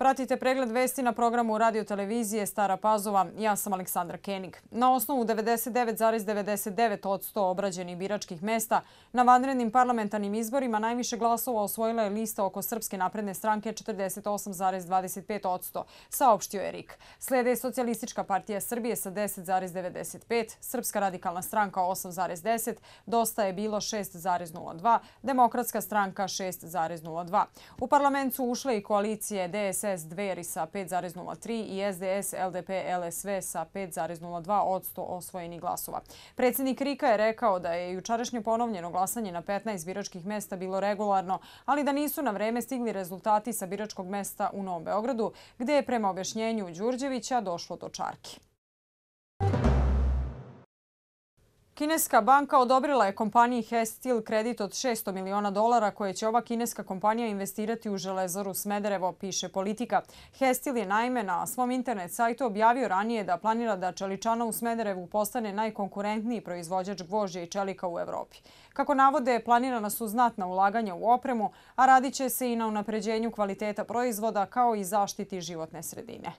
Pratite pregled vesti na programu radio televizije Stara Pazova. Ja sam Aleksandra Kenig. Na osnovu 99,99% obrađenih biračkih mesta na vanrednim parlamentarnim izborima najviše glasova osvojila je lista oko Srpske napredne stranke 48,25%, saopštio je RIK. Slijede Socijalistička partija Srbije sa 10,95%, Srpska radikalna stranka 8,10%, Dosta je bilo 6,02%, Demokratska stranka 6,02%. U parlament su ušle i koalicije DSS Dveri sa 5,03 i SDS LDP LSV sa 5,02% osvojenih glasova. Predsjednik RIK-a je rekao da je jučerašnje ponovljeno glasanje na 15 biračkih mesta bilo regularno, ali da nisu na vreme stigli rezultati sa biračkog mesta u Novom Beogradu, gdje je prema objašnjenju Đurđevića došlo do čarki. Kineska banka odobrila je kompaniji Hess Steel kredit od $600 miliona koje će ova kineska kompanija investirati u železaru Smederevo, piše Politika. Hess Steel je naime na svom internet sajtu objavio ranije da planira da čeličana u Smederevu postane najkonkurentniji proizvođač gvožđa i čelika u Evropi. Kako navode, planirana su znatna ulaganja u opremu, a radit će se i na unapređenju kvaliteta proizvoda kao i zaštiti životne sredine.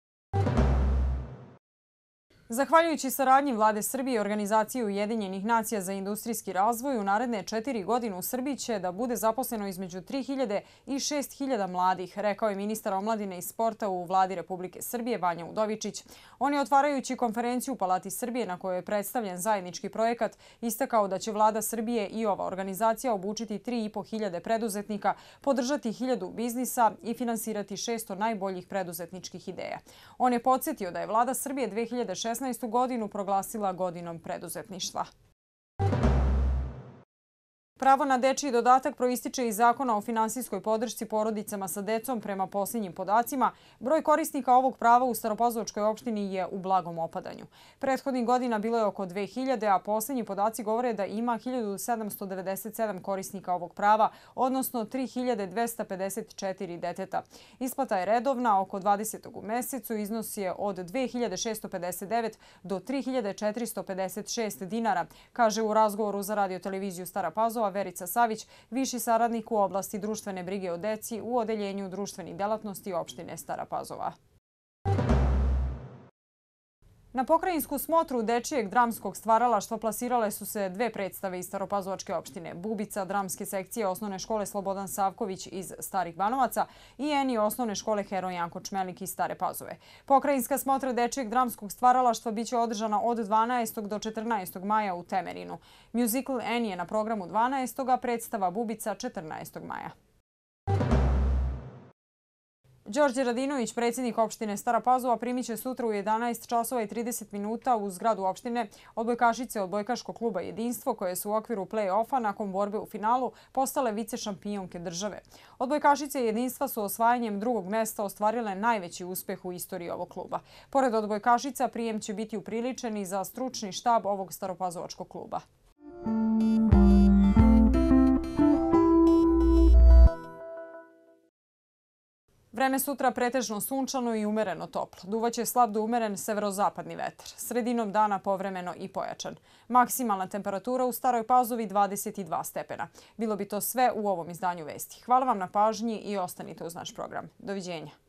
Zahvaljujući saradnji Vlade Srbije i Organizacije Ujedinjenih nacija za industrijski razvoj, u naredne 4 godine u Srbiji će da bude zaposleno između 3.000 i 6.000 mladih, rekao je ministar omladine i sporta u Vladi Republike Srbije Vanja Udovičić. On je otvarajući konferenciju u Palati Srbije na kojoj je predstavljen zajednički projekat istakao da će Vlada Srbije i ova organizacija obučiti 3.500 preduzetnika, podržati 1.000 biznisa i finansirati 600 najboljih preduzetničkih ideja. On je podsjetio da je Vlada Srbije 2016. godinu proglasila godinom preduzetništva. Pravo na dečiji dodatak proističe iz Zakona o finansijskoj podršci porodicama sa decom. Prema posljednjim podacima, broj korisnika ovog prava u Staropazovačkoj opštini je u blagom opadanju. Prethodnih godina bilo je oko 2000, a posljednji podaci govore da ima 1797 korisnika ovog prava, odnosno 3254 deteta. Isplata je redovna, oko 20. u mesecu, iznos je od 2659 do 3456 dinara, kaže u razgovoru za radio televiziju Stara Pazova Verica Savić, viši saradnik u oblasti društvene brige o deci u Odeljenju društvenih delatnosti opštine Stara Pazova. Na pokrajinsku smotru dečijeg dramskog stvaralaštva plasirale su se dve predstave iz Staropazovačke opštine. Bubica dramske sekcije osnovne škole Slobodan Savković iz Starih Banovaca i Eni osnovne škole Heroj Janko Čmelik iz Stare Pazove. Pokrajinska smotra dečijeg dramskog stvaralaštva biće održana od 12. do 14. maja u Temerinu. Musical Eni je na programu 12. a predstava Bubica 14. maja. Đorđe Radinović, predsjednik opštine Stara Pazova, primit će sutra u 11 časova i 30 minuta u zgradu opštine odbojkašice odbojkaškog kluba Jedinstvo, koje su u okviru play-offa nakon borbe u finalu postale vice šampionke države. Odbojkašice Jedinstva su osvajanjem drugog mesta ostvarile najveći uspjeh u istoriji ovog kluba. Pored odbojkašica, prijem će biti upriličen i za stručni štab ovog staropazovačkog kluba. Vreme sutra pretežno sunčano i umereno toplo. Duvaće slab do umeren severozapadni vetar. Sredinom dana povremeno i pojačan. Maksimalna temperatura u Staroj Pazovi 22 stepena. Bilo bi to sve u ovom izdanju vesti. Hvala vam na pažnji i ostanite uz naš program. Doviđenja.